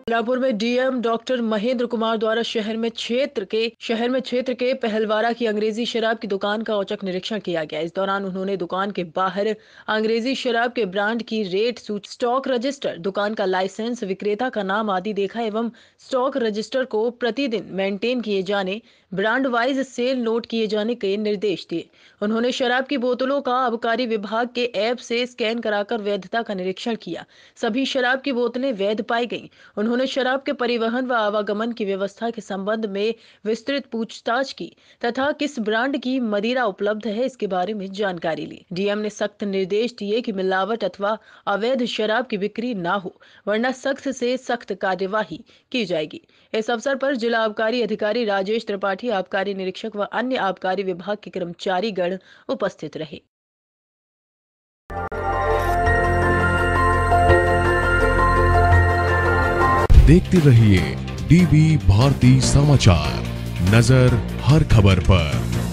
रायपुर में DM doctor Mahendra Kumar द्वारा शहर में क्षेत्र के पहलवारा की अंग्रेजी शराब की दुकान का औचक निरीक्षण किया गया। इस दौरान उन्होंने दुकान के बाहर अंग्रेजी शराब के ब्रांड की रेट सूची, स्टॉक रजिस्टर, दुकान का लाइसेंस, विक्रेता का नाम आदि देखा एवं स्टॉक रजिस्टर को प्रतिदिन मेंटेन किए जाने, ब्रांड वाइज सेल नोट किए जाने के निर्देश दिए। उन्होंने शराब की बोतलों का आबकारी विभाग के ऐप से स्कैन कराकर वैधता का निरीक्षण किया। सभी शराब की बोतलें वैध पाई गईं। उन्होंने शराब के परिवहन व आवागमन की व्यवस्था के संबंध में विस्तृत पूछताछ की तथा किस ब्रांड की मदिरा उपलब्ध है इसके बारे में जानकारी ली। डीएम ने सख्त निर्देश दिए कि मिलावट अथवा अवैध शराब की बिक्री न हो, वरना सख्त से सख्त कार्यवाही की जाएगी। इस अवसर पर जिला आबकारी अधिकारी राजेश त्रिपाठी, आबकारी निरीक्षक व अन्य आबकारी विभाग के कर्मचारी गण उपस्थित रहे। देखते रहिए डीवी भारती समाचार, नजर हर खबर पर।